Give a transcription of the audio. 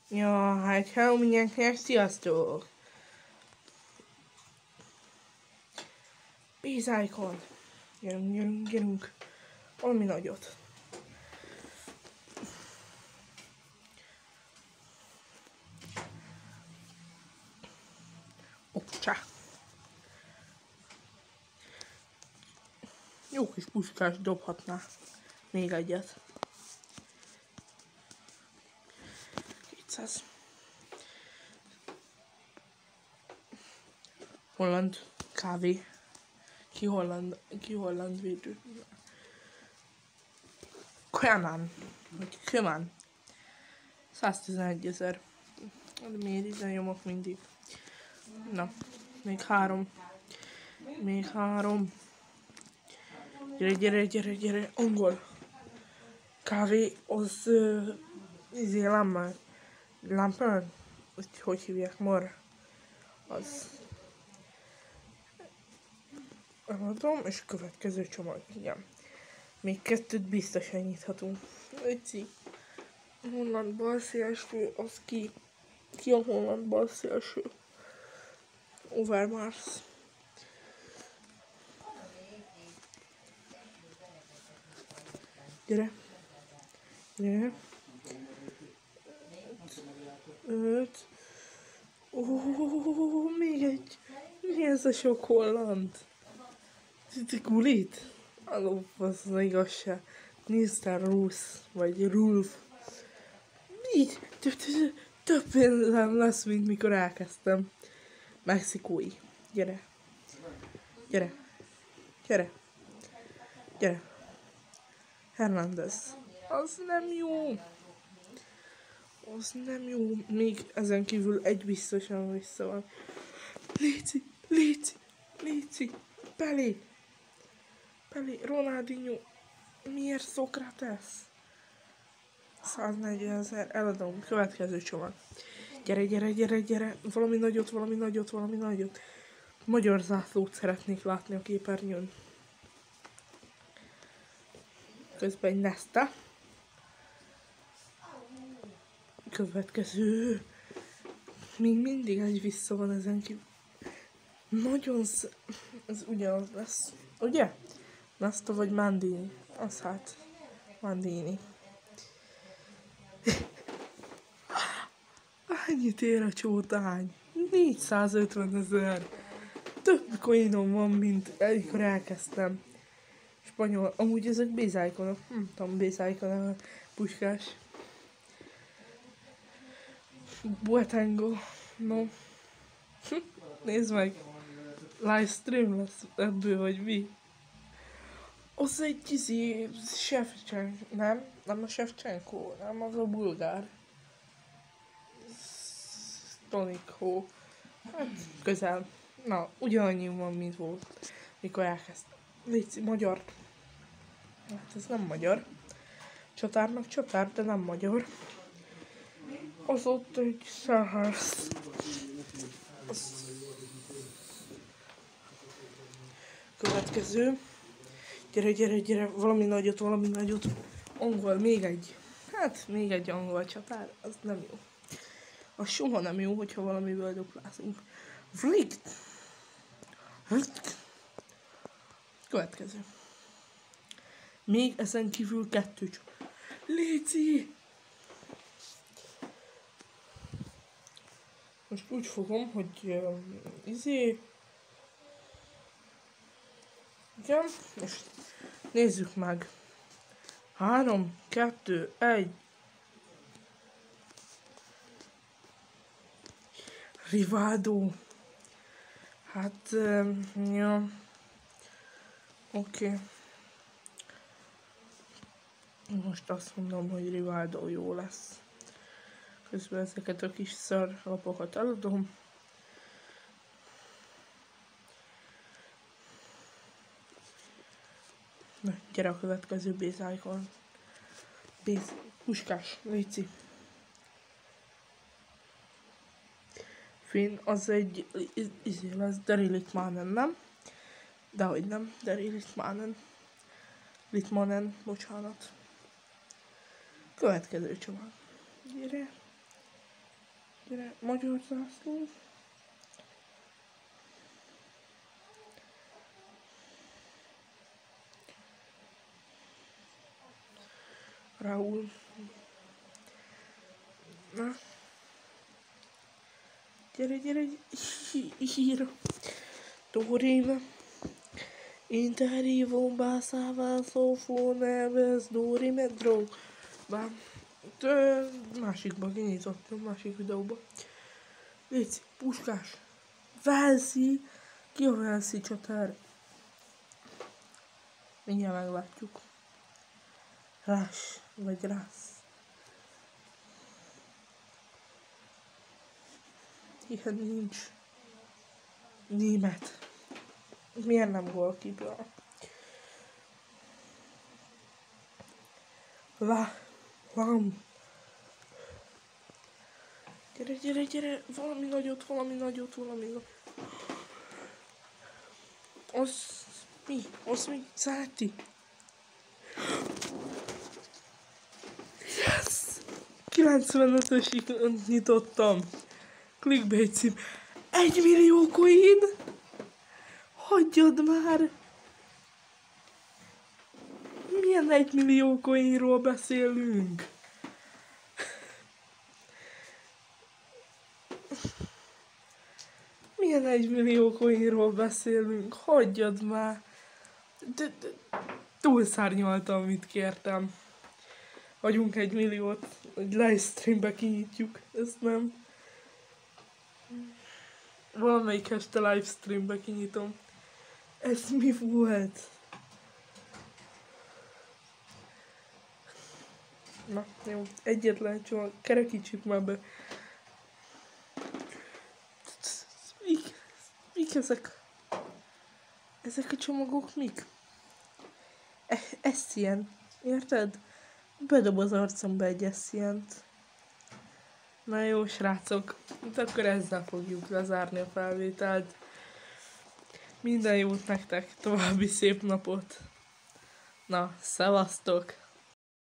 Ja, hát hello mindenkinek, sziasztok! Bézájkon! Gyerünk. Valami nagyot. Csá! Jó kis puskás dobhatná. Még egyet. 200. Holland kávé. Ki holland védő. Kömán. 111 000. De miért ide nyomok mindig? Na, még 3. Gyere. Angol. Kávé, az... Lamper? Hogy hívják? Az... Eladom, és a következő csomag. Igen. Még 2 biztosan nyithatunk. Öci. Holland bal szélső, az ki? Ki a holland bal szélső? Overmars. Gyere. 5. Még egy. Mi ez a sok holland? Gulit? Alló, az igazság. Mr. Rusz, vagy Rulf. Így, több pénzem lesz, mint mikor elkezdtem. Mexikói. Gyere. Hernández. Az nem jó. Még ezen kívül egy biztosan vissza van. Léci. Pelé, Ronaldinho. Miért Sokrates? 140 000, eladom. Következő csomag. Gyere. Valami nagyot. Magyar zászlót szeretnék látni a képernyőn. Közben egy Nesta. Következő. Még mindig egy vissza van ezen kívül. Ez ugyanaz lesz. Ugye? Nesta vagy Mandini. Az hát. Mandini. Ennyit ér a csótány. 450 000. Több coinom van, mint amikor elkezdtem. Spanyol. Amúgy ezek bézájkonok. Nem tudom, bézájkon a puskás. Boatengo. No. Nézd meg. Livestream lesz ebből, vagy mi? Az egy Shevchenko. Nem a Shevchenko, nem az a bulgár. Tonikó. Hát, közel. Na, ugyanannyi van, mint volt, mikor elkezdtem. Léci, magyar. Hát ez nem magyar. Csatárnak csatár, de nem magyar. Az ott egy Sahars. Következő. Gyere, valami nagyot. Angol, még egy. Hát, még egy angol csatár, az nem jó. Az soha nem jó, hogyha valamiből duplázunk. Vliegt. Következő. Még ezen kívül 2 csak. Léci! Most úgy fogom, hogy igen, és nézzük meg. 3, 2, 1. Rivaldo. Hát, ja. Oké. Most azt mondom, hogy Rivaldo jó lesz. Közben ezeket a kis szar lapokat eladom. Na, gyere a következő bézájkon. Puskás, léci. Finn, az egy lesz, Dari Litmanen, nem? Dehogy nem, Dari Litmanen, bocsánat. Következő csomag. Gyere. Gyere, magyar zászló. Raúl. Na. Gyere, ír. Dorime. Interrivo basava sofo neves dorime drog. Másikba kinyitottam, másik videóba. Légy, Puskás. Velszi. Ki a Velszi csatár? Mindjárt meglátjuk. Rás, vagy Rász. Ilyen nincs. Német. Miért nem gólkipja? Vám. Gyere. Valami nagyot. Az mi? Szállti. Yes! 95-ösig nyitottam. Clickbait cím. 1 millió coin! Hagyjad már! Milyen 1 millió coinról beszélünk? Milyen 1 millió coinról beszélünk? Hagyjad már! Túlszárnyaltam, mit kértem. Hagyunk 1 milliót, hogy livestreambe kinyitjuk. Ezt nem. Valamelyik este livestreambe kinyitom. Ez mi volt? Na, jó. Egyetlen csomag. Kerekítsük már be. Mik ezek? Ezek a csomagok mik? Essien. Érted? Bedob az arcomba egy Essient. Na jó, srácok. Akkor ezzel fogjuk lezárni a felvételt. Minden jót nektek, további szép napot. Na, szevasztok!